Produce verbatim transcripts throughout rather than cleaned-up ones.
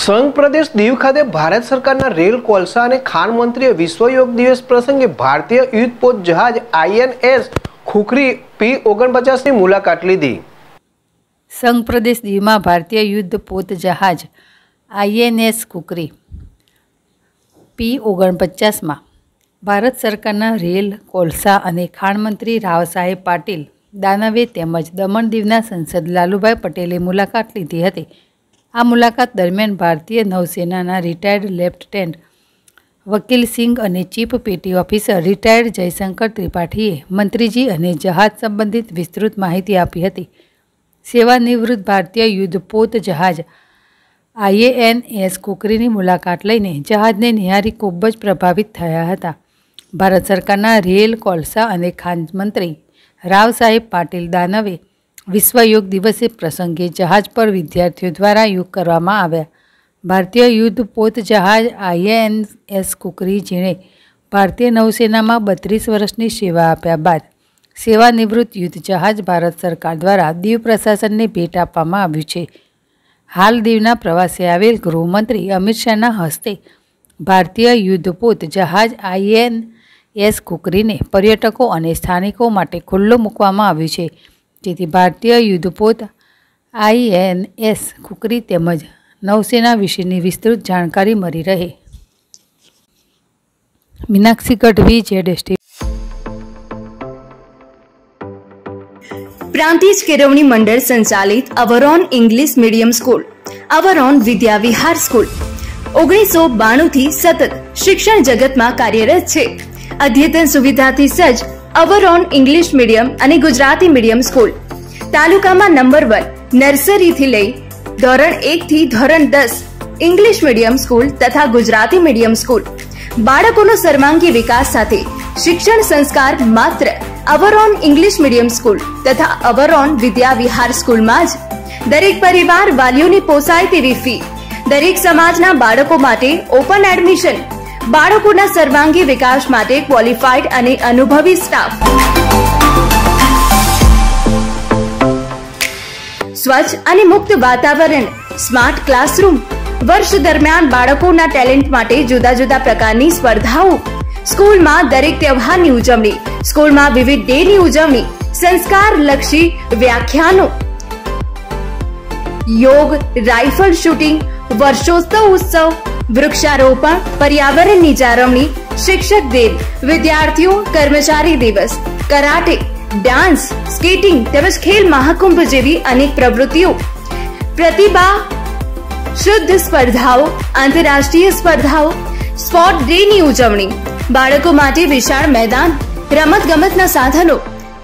સંઘ પ્રદેશ દીવ ખાતે ભારત સરકારના રેલ કોલસા અને ખાણ મંત્રીએ વિશ્વ યોગ દિવસ પ્રસંગે ભારતીય યુદ્ધ પોત જહાજ આઈએનએસ ખુખરી પી ઓગણપચાસની મુલાકાત લીધી। સંઘ પ્રદેશ દીવમાં ભારતીય યુદ્ધ પોત જહાજ આઈએનએસ ખુખરી પી ઓગણપચાસમાં ભારત સરકારના રેલ કોલસા અને ખાણ મંત્રી રાવ સાહેબ પાટીલ દાનવે તેમજ દમણ દીવના સંસદ લાલુભાઈ પટેલે મુલાકાત લીધી હતી। આ મુલાકાત દરમિયાન ભારતીય નૌસેનાના રિટાયર્ડ લેફ્ટનન્ટ વકીલ સિંઘ અને chief petty officer retired Jayshankar ત્રિપાઠીએ મંત્રીજી અને જહાજ સંબંધિત વિસ્તૃત માહિતી આપી હતી। સેવાનિવૃત્ત ભારતીય યુદ્ધપોત જહાજ આઈએનએસ ખુખરીની મુલાકાત લઈને જહાજને નિહાળી ખૂબ જ પ્રભાવિત થયા હતા। ભારત સરકારના રેલ કોલસા અને ખાણ મંત્રી રાવ સાહેબ પાટીલ દાનવે વિશ્વ યોગ દિવસે પ્રસંગે જહાજ પર વિદ્યાર્થીઓ દ્વારા યોગ કરવામાં આવ્યા। ભારતીય યુદ્ધ પોત જહાજ આઈએનએસ ખુખરી જેણે ભારતીય નૌસેનામાં બત્રીસ વર્ષની સેવા આપ્યા બાદ સેવાનિવૃત્ત યુદ્ધ જહાજ ભારત સરકાર દ્વારા દીવ પ્રશાસનને ભેટ આપવામાં આવ્યું છે। હાલ દીવના પ્રવાસે આવેલ ગૃહમંત્રી અમિત શાહના હસ્તે ભારતીય યુદ્ધપોત જહાજ આઈએનએસ ખુખરીને પર્યટકો અને સ્થાનિકો માટે ખુલ્લો મૂકવામાં આવ્યું છે, જેથી ભારતીય યુદ્ધપોત આઈએનએસ ખુખરી તેમજ નૌસેના વિશેની વિસ્તૃત જાણકારી મળી રહે। મીનાક્ષી ગઢવી, જેડએસટી। પ્રાંતિજ કેળવણી મંડળ સંચાલિત Avron English medium school, Avron Vidya Vihar school ઓગણીસો બાણું થી સતત શિક્ષણ જગતમાં કાર્યરત છે। અદ્યતન સુવિધાથી સજ્જ અવરોન ઇંગ્લિશ મીડિયમ અને ગુજરાતી મીડિયમ સ્કૂલ તાલુકામાં નંબર વન, નર્સરીથી લઈ ધોરણ એક થી ધોરણ દસ ઇંગ્લિશ મીડિયમ સ્કૂલ તથા ગુજરાતી મીડિયમ સ્કૂલ। બાળકોનો સર્વાંગી વિકાસ સાથે શિક્ષણ સંસ્કાર માત્ર અવરોન ઇંગ્લિશ મીડિયમ સ્કૂલ તથા અવરોન વિદ્યા વિહાર સ્કૂલમાં જ। દરેક પરિવાર વાલીઓની પોસાય તેવી ફી, દરેક સમાજના બાળકો માટે ઓપન એડમિશન, બાળકોના સર્વાંગી વિકાસ માટે ક્વોલિફાઈડ અને અનુભવી સ્ટાફ, સ્વચ્છ અને મુક્ત વાતાવરણ, સ્માર્ટ ક્લાસરૂમ, વર્ષ દરમિયાન બાળકોના ટેલેન્ટ માટે જુદા જુદા પ્રકારની સ્પર્ધાઓ, સ્કૂલમાં દરેક તહેવારની ઉજવણી, સ્કૂલમાં વિવિધ ડેની ઉજવણી, સંસ્કારલક્ષી વ્યાખ્યાનો, યોગ, રાઇફલ શૂટિંગ, વર્ષોત્સવ ઉત્સવ, વૃક્ષારોપણ, પર્યાવરણની જાળવણી, શિક્ષક દિન, વિદ્યાર્થીઓ કર્મચારી દિવસ, કરાટે, ડાન્સ, સ્કેટિંગ તેમજ ખેલ મહાકુંભ જેવી અનેક પ્રવૃત્તિઓ, પ્રતિભા શુદ્ધ સ્પર્ધાઓ, આંતરરાષ્ટ્રીય સ્પર્ધાઓ, સ્પોર્ટ ડેની ઉજવણી, બાળકો માટે વિશાળ મેદાન, રમત ગમતના સાધનો,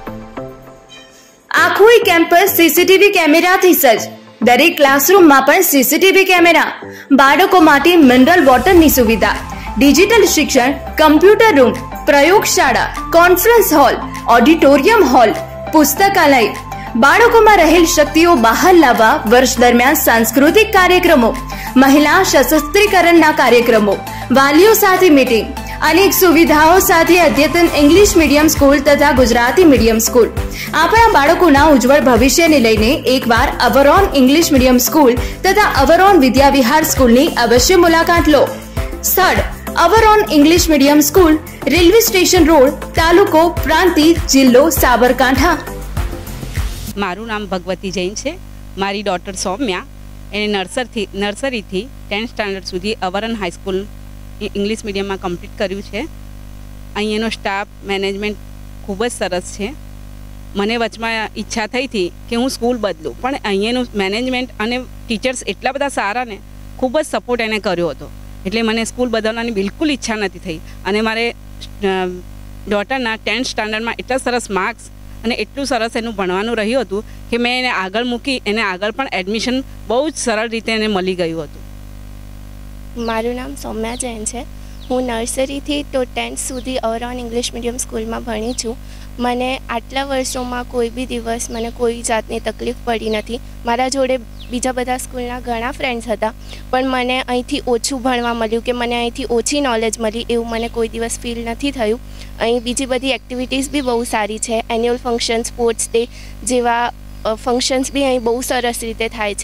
આખું કેમ્પસ સીસીટીવી કેમેરાથી સજ્જ, દરેક ક્લાસરૂમમાં પણ સીસીટીવી કેમેરા, બાળકો માટે મિનરલ વોટરની સુવિધા, ડિજિટલ શિક્ષણ, કમ્પ્યુટર રૂમ, પ્રયોગશાળા, કોન્ફરન્સ હોલ, ઓડિટોરિયમ હોલ, પુસ્તકાલય, બાળકોમાં રહેલ શક્તિઓ બહાર લાવવા વર્ષ દરમિયાન સાંસ્કૃતિક કાર્યક્રમો, મહિલા સશસ્ત્રીકરણના કાર્યક્રમો, વાલીઓ સાથે મીટિંગ, અનેક સુવિધાઓ સાથે અદ્યતન ઇંગ્લિશ મીડિયમ સ્કૂલ તથા ગુજરાતી મીડિયમ સ્કૂલ। આપણા બાળકોના ઉજ્જવળ ભવિષ્યને લઈને એકવાર અવરોન ઇંગ્લિશ મીડિયમ સ્કૂલ તથા અવરોન વિદ્યા વિહાર સ્કૂલની અવશ્ય મુલાકાત લો। સ્થળ Avron English medium school, railway station road, તાલુકો પ્રાંતિજ, જિલ્લો સાબરકાંઠા। મારું નામ ભગવતી જૈન છે। મારી ડોટર સૌમ્યા એને નર્સરીથી નર્સરીથી ટેન્થ સ્ટાન્ડર્ડ સુધી અવરોન હાઈસ્કૂલ ઇંગ્લિશ મીડિયમમાં કમ્પ્લીટ કર્યું છે। અહીંયાનો સ્ટાફ મેનેજમેન્ટ ખૂબ જ સરસ છે। મને વચમાં ઈચ્છા થઈ હતી કે હું સ્કૂલ બદલું, પણ અહીંયાનું મેનેજમેન્ટ અને ટીચર્સ એટલા બધા સારા ને ખૂબ જ સપોર્ટ એને કર્યો હતો, એટલે મને સ્કૂલ બદલવાની બિલકુલ ઈચ્છા નથી થઈ। અને મારે ડોટરના ટેન્થ સ્ટાન્ડર્ડમાં એટલા સરસ માર્ક્સ અને એટલું સરસ એનું ભણવાનું રહ્યું હતું કે મેં એને આગળ મૂકી, એને આગળ પણ એડમિશન બહુ જ સરળ રીતે એને મળી ગયું હતું। મારું નામ સૌમ્યા જૈન છે। હું નર્સરીથી તો ટેન્થ સુધી અવરોન ઇંગ્લિશ મીડિયમ સ્કૂલમાં ભણી છું। મને આટલા વર્ષોમાં કોઈ બી દિવસ મને કોઈ જાતની તકલીફ પડી નથી। મારા જોડે બીજા બધા સ્કૂલના ઘણા ફ્રેન્ડ્સ હતા, પણ મને અહીંથી ઓછું ભણવા મળ્યું કે મને અહીંથી ઓછી નોલેજ મળી એવું મને કોઈ દિવસ ફીલ નથી થયું। અહીં બીજી બધી એક્ટિવિટીઝ બી બહુ સારી છે। એન્યુઅલ ફંક્શન, સ્પોર્ટ્સ ડે જેવા ફંક્શન્સ બી અહીં બહુ સરસ રીતે થાય છે।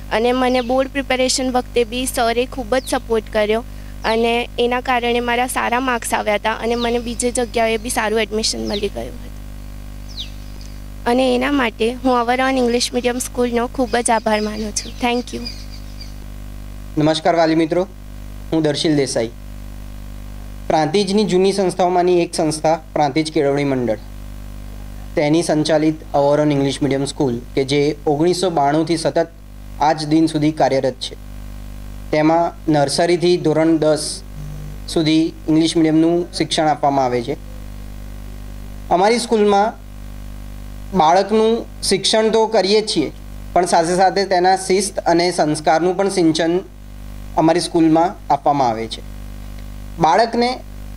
અને મને બોર્ડ પ્રિપેરેશન વખતે બી સરે ખૂબ જ સપોર્ટ કર્યો અને એના કારણે મારા સારા માર્ક્સ આવ્યા હતા અને મને બીજી જગ્યાએ બી સારું એડમિશન મળી ગયું હતું અને એના માટે હું અવરોન ઇંગ્લિશ મીડિયમ સ્કૂલનો ખૂબ જ આભાર માનું છું. Thank you. નમસ્કાર વાલી મિત્રો, હું દર્શિલ દેસાઈ. પ્રાંતિજની જૂની સંસ્થાઓમાંની એક સંસ્થા પ્રાંતિજ કેળવણી મંડળ, તેની સંચાલિત અવરોન ઇંગ્લિશ મીડિયમ સ્કૂલ કે જે ઓગણીસો બાણુંથી સતત આજ દિન સુધી કાર્યરત છે. તેમાં નર્સરીથી ધોરણ દસ સુધી ઇંગ્લિશ મીડિયમનું શિક્ષણ આપવામાં આવે છે. અમારી સ્કૂલમાં બાળકનું શિક્ષણ તો કરીએ જ છીએ, પણ સાથે સાથે તેના શિસ્ત અને સંસ્કારનું પણ સિંચન અમારી સ્કૂલમાં આપવામાં આવે છે. બાળકને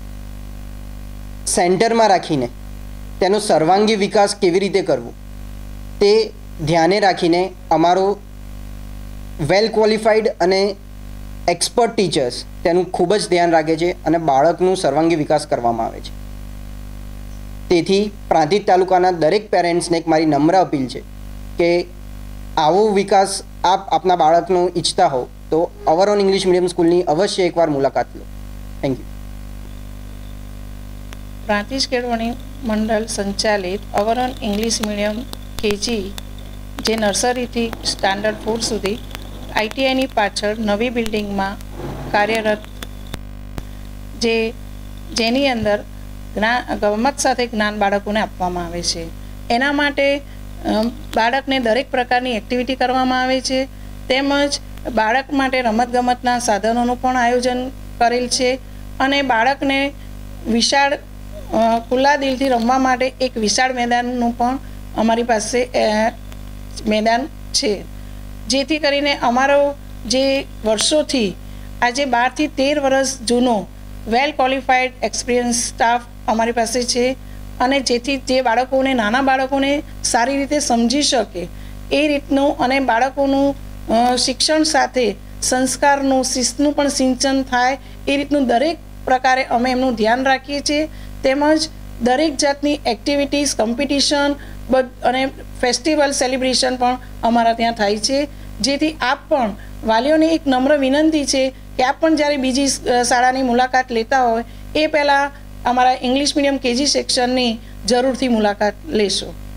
સેન્ટરમાં રાખીને તેનો સર્વાંગી વિકાસ કેવી રીતે કરવો તે ધ્યાને રાખીને અમારો વેલ ક્વોલિફાઈડ અને એક્સપર્ટ ટીચર્સ તેનું ખૂબ જ ધ્યાન રાખે છે અને બાળકનું સર્વાંગી વિકાસ કરવામાં આવે છે. તેથી પ્રાંતિજ તાલુકાના દરેક પેરેન્ટ્સને એક મારી નમ્ર અપીલ છે કે આવો વિકાસ આપ આપના બાળકનો ઈચ્છતા હો તો અવરોન ઇંગ્લિશ મીડિયમ સ્કૂલની અવશ્ય એકવાર મુલાકાત લો. Thank you. પ્રાંતિજ કેળવણી મંડળ સંચાલિત અવરોન ઇંગ્લિશ મીડિયમ કેજી જે નર્સરીથી સ્ટાન્ડર્ડ ફોર સુધી આઈટીઆઈની પાછળ નવી બિલ્ડિંગમાં કાર્યરત, જે જેની અંદર જ્ઞાન ગમત સાથે જ્ઞાન બાળકોને આપવામાં આવે છે. એના માટે બાળકને દરેક પ્રકારની એક્ટિવિટી કરવામાં આવે છે, તેમજ બાળક માટે રમતગમતના સાધનોનું પણ આયોજન કરેલ છે અને બાળકને વિશાળ ખુલ્લા દિલથી રમવા માટે એક વિશાળ મેદાનનું પણ અમારી પાસે મેદાન છે, જેથી કરીને અમારો જે વર્ષોથી આજે બારથી તેર વર્ષ જૂનો વેલ ક્વોલિફાઈડ એક્સપિરિયન્સ સ્ટાફ અમારી પાસે છે અને જેથી જે બાળકોને નાના બાળકોને સારી રીતે સમજી શકે એ રીતનું અને બાળકોનું શિક્ષણ સાથે સંસ્કારનું શિસ્તનું પણ સિંચન થાય એ રીતનું દરેક પ્રકારે અમે એમનું ધ્યાન રાખીએ છીએ. તેમજ દરેક જાતની એક્ટિવિટીઝ, કોમ્પિટિશન અને ફેસ્ટિવલ સેલિબ્રેશન પણ અમારા ત્યાં થાય છે. જેથી આપ પણ વાલીઓને એક નમ્ર વિનંતી છે કે આપ પણ જ્યારે બીજી શાળાની મુલાકાત લેતા હોય એ પહેલાં અમારા ઇંગ્લિશ મીડિયમ કેજી સેક્શનની જરૂરથી મુલાકાત લેશો.